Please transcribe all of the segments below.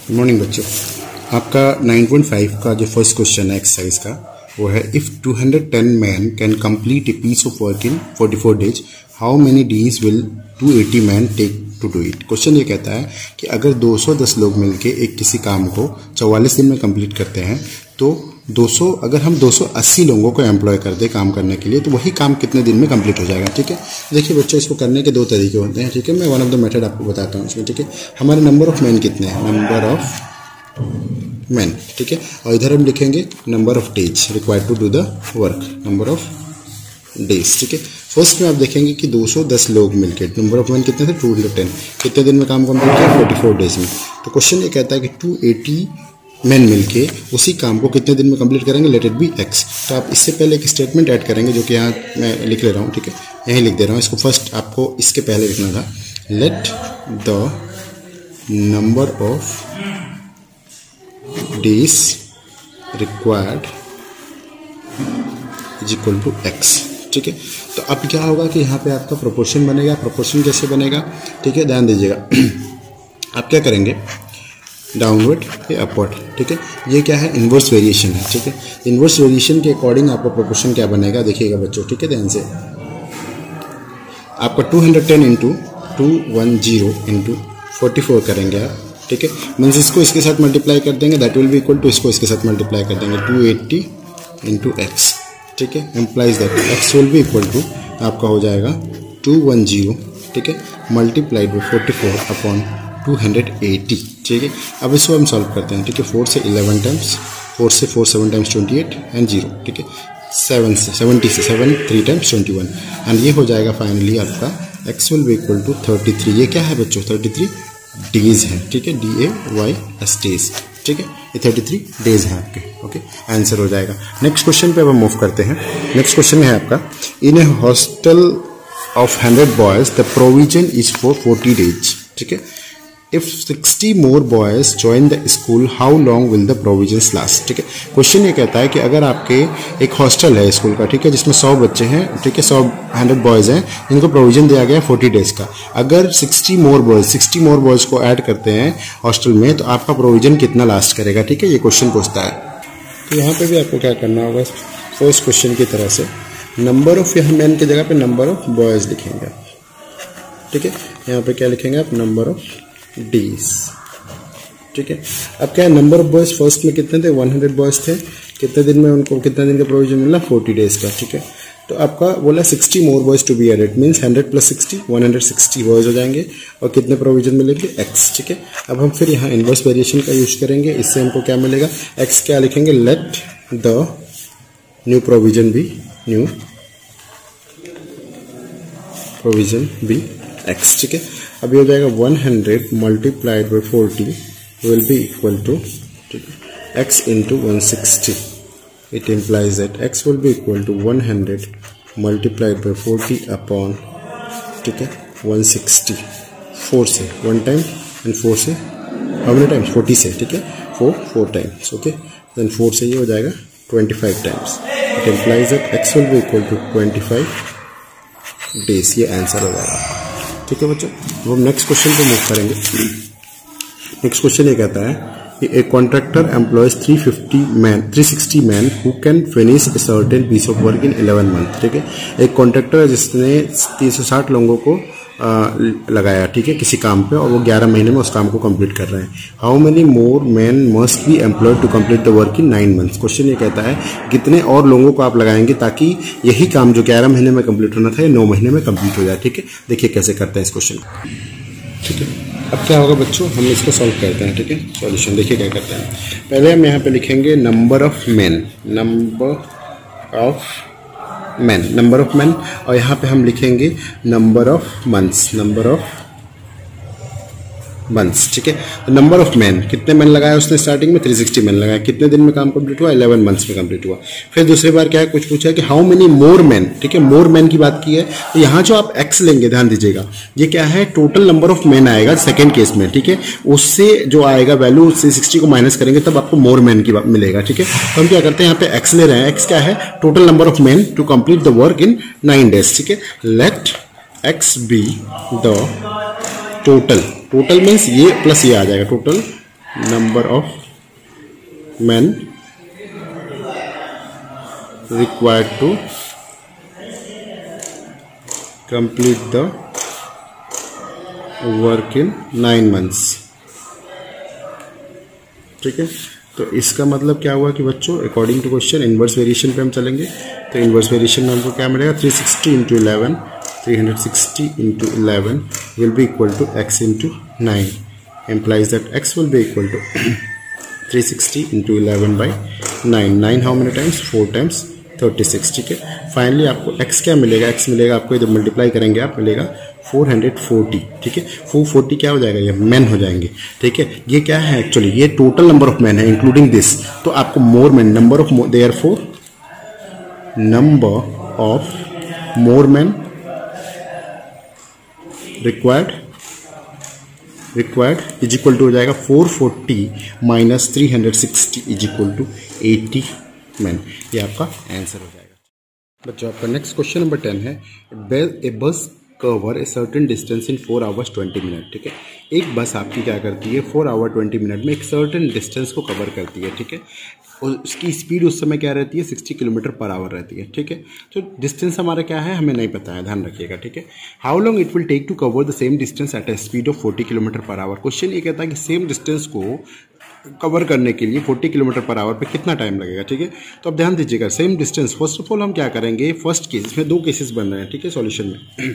Good morning बच्चों। आपका 9.5 का जो फर्स्ट क्वेश्चन है एक्सरसाइज का वो है if 210 man can complete a piece of work in 44 days how many days will 280 man take to do it. Question ये कहता है कि अगर 210 लोग मिलके एक किसी काम को 44 दिन में कंप्लीट करते हैं तो अगर हम 280 लोगों को एम्प्लॉय कर दे काम करने के लिए तो वही काम कितने दिन में कंप्लीट हो जाएगा। ठीक है, देखिए बच्चों, इसको करने के दो तरीके होते हैं। ठीक है, मैं वन ऑफ द मेथड आपको बताता हूँ इसमें। ठीक है, हमारे नंबर ऑफ मैन कितने हैं, नंबर ऑफ मैन। ठीक है, और इधर हम लिखेंगे number of days required to do the work, number of days. ठीक है, फर्स्ट में आप देखेंगे कि 210 लोग मिलकर नंबर ऑफ मैन कितने थे 210, कितने दिन में काम कंप्लीट किया 44 डेज में। तो क्वेश्चन ये कहता है कि 280 मैन मिलके उसी काम को कितने दिन में कंप्लीट करेंगे, लेट इट बी एक्स। तो आप इससे पहले एक स्टेटमेंट ऐड करेंगे जो कि यहाँ मैं लिख ले रहा हूँ। ठीक है, यहीं लिख दे रहा हूँ इसको। फर्स्ट आपको इसके पहले लिखना था let the number of days required is equal to x. ठीक है, तो अब क्या होगा कि यहाँ पे आपका प्रोपोर्शन बनेगा। प्रोपोर्शन कैसे बनेगा, ठीक है, ध्यान दीजिएगा। आप क्या करेंगे, डाउनवर्ड या अपवर्ड। ठीक है, ये क्या है, इन्वर्स वेरिएशन है। ठीक है, इन्वर्स वेरिएशन के अकॉर्डिंग आपका प्रोपोर्शन क्या बनेगा देखिएगा बच्चों। ठीक है, ध्यान से आपका 210 इंटू 210 इंटू 44 करेंगे आप। ठीक है, मीन्स इसको इसके साथ मल्टीप्लाई कर देंगे, that will be equal to इसको इसके साथ मल्टीप्लाई कर देंगे 280 इंटू एक्स। ठीक है, implies that x will be equal to आपका हो जाएगा 210, ठीक है, मल्टीप्लाइड बाई 44 अपॉन 280। ठीक है, अब इसको हम सॉल्व करते हैं। ठीक है, 4 से 11 टाइम्स, 4 से 4 7 टाइम्स 28 एंड 0। ठीक है, 7 से 70 से 7 3 टाइम्स 21 एंड ये हो जाएगा फाइनली आपका x will be equal to 33। ये क्या है बच्चों, 33 डेज है। ठीक है, DAYS डेज। ठीक है, ये 33 डेज है आपके। ओके, आंसर हो जाएगा। नेक्स्ट क्वेश्चन पे अब हम मूव करते हैं। नेक्स्ट क्वेश्चन में है आपका in a hostel of 100 boys the provision is for 40 days. ठीक है, If 60 more boys join the school, how long will the provisions last? ठीक है, क्वेश्चन ये कहता है कि अगर आपके एक हॉस्टल है स्कूल का, ठीक है, जिसमें 100 बच्चे हैं, ठीक है, 100 बॉयज हैं जिनको प्रोविजन दिया गया है 40 डेज का। अगर 60 मोर बॉयज को ऐड करते हैं हॉस्टल में तो आपका प्रोविजन कितना लास्ट करेगा। ठीक है, ये क्वेश्चन पूछता है। तो यहाँ पे भी आपको क्या करना होगा, फर्स्ट क्वेश्चन की तरह से नंबर ऑफ यहाँ मैन की जगह पे नंबर ऑफ बॉयज लिखेंगे। ठीक है, यहाँ पे क्या लिखेंगे आप, नंबर ऑफ डेज। ठीक है, अब क्या है, नंबर ऑफ बॉयज फर्स्ट में कितने थे 100 बॉयज थे, कितने दिन में उनको कितने दिन का प्रोविजन मिला 40 डेज का। ठीक है, तो आपका बोला 60 more boys to be added, means 100 plus 60 160 boys हो जाएंगे और कितने प्रोविजन मिलेंगे एक्स। ठीक है, अब हम फिर यहाँ इन्वर्स वेरिएशन का यूज करेंगे। इससे हमको क्या मिलेगा, एक्स क्या लिखेंगे, let the new provision be x. ठीक है, अभी हो जाएगा 100 multiplied by 40 will be equal to x into 160। It implies that x will be equal to 100 multiplied by 40 upon, ठीक है, 160। 4 से 1 टाइम एंड 4 से हाउ मेनी टाइम्स 40 से। ठीक है, 4 टाइम्स। ओके, देन 4 से ये हो जाएगा 25 times. It implies that x will be equal to 25 days. ये आंसर हो जाएगा। ठीक है बच्चों, अब हम नेक्स्ट क्वेश्चन पे मूव करेंगे। नेक्स्ट क्वेश्चन ये कहता है कि a contractor employs 360 man who can finish a certain piece of work in 11 month. ठीक है, एक कॉन्ट्रैक्टर है जिसने 360 लोगों को लगाया, ठीक है, किसी काम पे, और वो 11 महीने में उस काम को कंप्लीट कर रहे हैं। How many more man must be employed to complete the work in 9 months. Question ये कहता है कितने और लोगों को आप लगाएंगे ताकि यही काम जो 11 महीने में कंप्लीट होना था 9 महीने में कंप्लीट हो जाए। ठीक है, देखिए कैसे करते हैं इस क्वेश्चन को। ठीक है, अब क्या होगा बच्चों, हम इसको सॉल्व करते हैं। ठीक है, सॉल्यूशन देखिए क्या करते हैं। पहले हम यहाँ पे लिखेंगे number of man, number of man, और यहाँ पे हम लिखेंगे नंबर ऑफ मंथ्स, ठीक है। नंबर ऑफ मैन, कितने मैन लगाया उसने स्टार्टिंग में 360 मैन लगाया, कितने दिन में काम कंप्लीट हुआ 11 मंथ्स में कंप्लीट हुआ। फिर दूसरी बार क्या है, कुछ पूछा है कि हाउ मेनी मोर मैन। ठीक है, मोर मैन की बात की है, तो यहाँ जो आप एक्स लेंगे ध्यान दीजिएगा, ये क्या है, टोटल नंबर ऑफ मैन आएगा सेकेंड केस में। ठीक है, उससे जो आएगा वैल्यू 360 को माइनस करेंगे तब आपको मोर मैन की मिलेगा। ठीक है, तो हम क्या करते हैं, यहाँ पे एक्स ले रहे हैं। एक्स क्या है, total number of man to complete the work in 9 days. ठीक है, let x be the total means ये प्लस ये आ जाएगा, total number of men required to complete the work in 9 months। ठीक है, तो इसका मतलब क्या हुआ कि बच्चों according to question inverse variation पे हम चलेंगे। तो इन्वर्स वेरिएशन में हमको क्या मिलेगा, 360 into 11, 360 into 11 will be equal to x into 9, implies that x will be equal to 360 into 11 by 9। 9 how many times, 4 times 36। ठीक है, फाइनली आपको x क्या मिलेगा, x मिलेगा आपको इधर मल्टीप्लाई करेंगे आप, मिलेगा 440। ठीक है, 440 क्या हो जाएगा, ये मैन हो जाएंगे। ठीक है, ये क्या है एक्चुअली, ये टोटल नंबर ऑफ मैन है इंक्लूडिंग दिस। तो आपको more man, number of therefore number of more man required is equal to हो जाएगा 440 minus 360 is equal to 80 man. ये आपका आंसर हो जाएगा। बच्चों आपका नेक्स्ट क्वेश्चन नंबर 10 है, a bus cover a certain distance in 4 hours 20 minute. ठीक है, एक बस आपकी क्या करती है 4 आवर 20 मिनट में एक सर्टेन डिस्टेंस को कवर करती है। ठीक है, और उसकी स्पीड उस समय क्या रहती है, 60 किलोमीटर पर आवर रहती है। ठीक है, तो डिस्टेंस हमारा क्या है हमें नहीं पता है, ध्यान रखिएगा। ठीक है, how long it will take to cover the same distance at a speed of 40 kilometre per hour. Question ये कहता है कि सेम डिस्टेंस को कवर करने के लिए 40 किलोमीटर पर आवर पे कितना टाइम लगेगा। ठीक है, तो अब ध्यान दीजिएगा, same distance first of all हम क्या करेंगे, फर्स्ट केस इसमें 2 केसेस बन रहे हैं। ठीक है, सॉल्यूशन में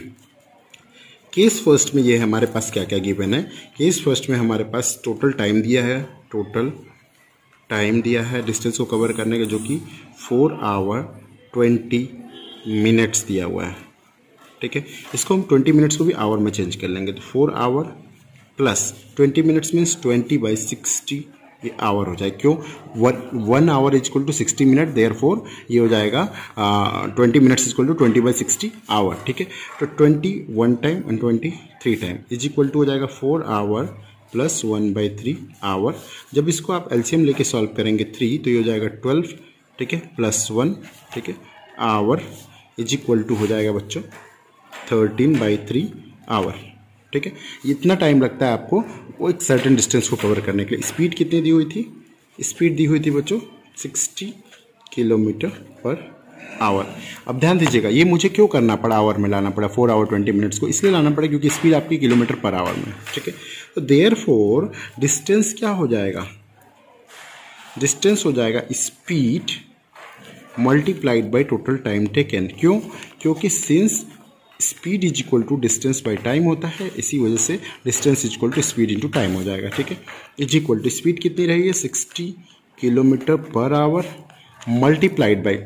केस फर्स्ट में ये हमारे पास क्या क्या गिवन है, केस फर्स्ट में हमारे पास टोटल टाइम दिया है, टोटल टाइम दिया है डिस्टेंस को कवर करने का, जो कि 4 आवर 20 मिनट्स दिया हुआ है। ठीक है, इसको हम 20 मिनट्स को भी आवर में चेंज कर लेंगे, तो 4 आवर प्लस 20 मिनट्स मीन्स 20/60 ये आवर हो जाए। क्यों, 1 hour is equal to 60 minute, therefore ये हो जाएगा 20 minutes is equal to 20/60 hour. ठीक है, तो 20 1 time and 20 3 time is equal to हो जाएगा 4 आवर प्लस 1/3 आवर। जब इसको आप एलसीएम लेके सॉल्व करेंगे 3, तो ये हो जाएगा 12। ठीक है, प्लस 1। ठीक है, आवर इज इक्वल टू हो जाएगा बच्चों 13/3 आवर। ठीक है, इतना टाइम लगता है आपको वो एक सर्टेन डिस्टेंस को कवर करने के लिए। स्पीड कितनी दी हुई थी, स्पीड दी हुई थी बच्चों 60 किलोमीटर पर आवर। अब ध्यान दीजिएगा, ये मुझे क्यों करना पड़ा, आवर में लाना पड़ा 4 आवर 20 मिनट्स को, इसलिए लाना पड़ा क्योंकि स्पीड आपकी किलोमीटर पर आवर में। ठीक है, तो देयरफॉर डिस्टेंस क्या हो जाएगा, डिस्टेंस हो जाएगा speed multiplied by total time taken. क्यों, क्योंकि since speed is equal to distance by time होता है, इसी वजह से distance is equal to speed into time हो जाएगा। ठीक है, इज इक्वल टू स्पीड कितनी रहेगी 60 kilometre per our multiplied by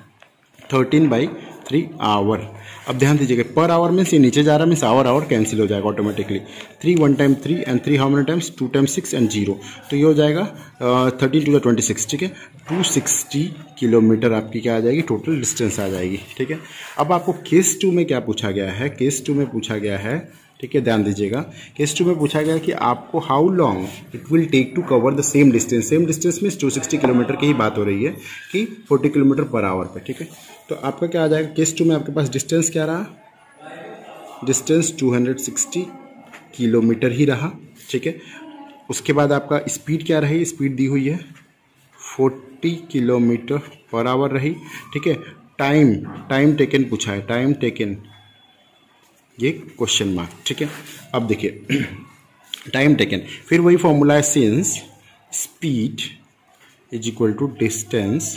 13/3 our. अब ध्यान दीजिएगा, पर आवर में से नीचे जा रहा है, मीन्स आवर कैंसिल हो जाएगा automatically. 3 1 time 3 and 3 how many times 2 times 6 and 0, तो ये हो जाएगा 13 to the 26। ठीक है, 260 किलोमीटर आपकी क्या आ जाएगी, टोटल डिस्टेंस आ जाएगी। ठीक है, अब आपको केस 2 में क्या पूछा गया है, केस 2 में पूछा गया है, ठीक है ध्यान दीजिएगा, केस 2 में पूछा गया कि आपको how long it will take to cover the same distance. Same distance में 260 किलोमीटर की ही बात हो रही है कि 40 किलोमीटर पर आवर पे। ठीक है, तो आपका क्या आ जाएगा, केस 2 में आपके पास डिस्टेंस क्या रहा, डिस्टेंस 260 किलोमीटर ही रहा। ठीक है, उसके बाद आपका स्पीड क्या रही, स्पीड दी हुई है 40 किलोमीटर पर आवर रही। ठीक है, टाइम टेकन पूछा है, टाइम टेकन ये क्वेश्चन मार्क। ठीक है, अब देखिए टाइम टेकन, फिर वही फॉर्मूला है, since speed is equal to distance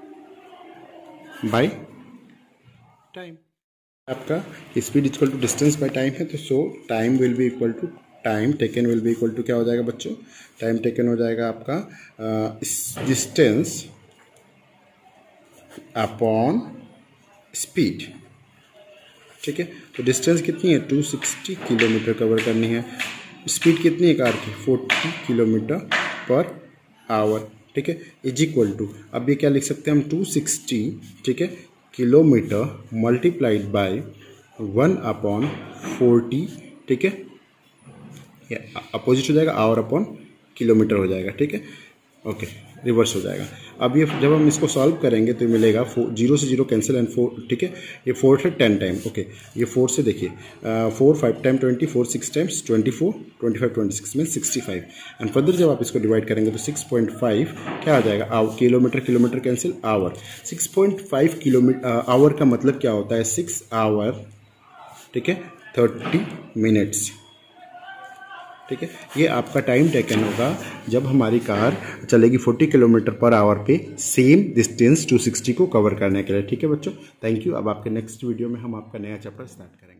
by time. आपका speed is equal to distance by time है, तो so time will be equal to time taken will be equal to क्या हो जाएगा बच्चों, टाइम टेकन हो जाएगा आपका डिस्टेंस अपॉन स्पीड। ठीक है, तो डिस्टेंस कितनी है 260 किलोमीटर कवर करनी है, स्पीड कितनी है कार की 40 किलोमीटर पर आवर। ठीक है, इज इक्वल टू, अब ये क्या लिख सकते हैं हम 260 ठीक है किलोमीटर मल्टीप्लाइड बाय 1/40। ठीक है, अपोजिट हो जाएगा, आवर अपॉन किलोमीटर हो जाएगा। ठीक है, ओके, रिवर्स हो जाएगा। अब ये जब हम इसको सॉल्व करेंगे तो मिलेगा 0 से 0 कैंसिल एंड 4, ठीक है, ये 4 से 10 टाइम, ओके, ये 4 से देखिए 4 5 टाइम 20, 4 6 टाइम्स 24, 25 26 में 65 एंड फर्दर जब आप इसको डिवाइड करेंगे तो 6.5 क्या आ जाएगा, kilometre, kilometre cancel, hour. 6.5 kilometre hour का मतलब क्या होता है, 6 आवर, ठीक है, 30 मिनट्स, ठीक है। ये आपका टाइम टेकन होगा जब हमारी कार चलेगी 40 किलोमीटर पर आवर पे सेम डिस्टेंस 260 को कवर करने के लिए, ठीक है बच्चों। Thank you. अब आपके नेक्स्ट वीडियो में हम आपका नया चैप्टर स्टार्ट करेंगे।